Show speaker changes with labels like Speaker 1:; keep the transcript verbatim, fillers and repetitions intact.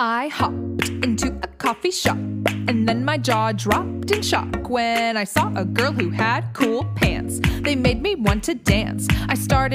Speaker 1: I hopped into a coffee shop, and then my jaw dropped in shock when I saw a girl who had cool pants. They made me want to dance. I started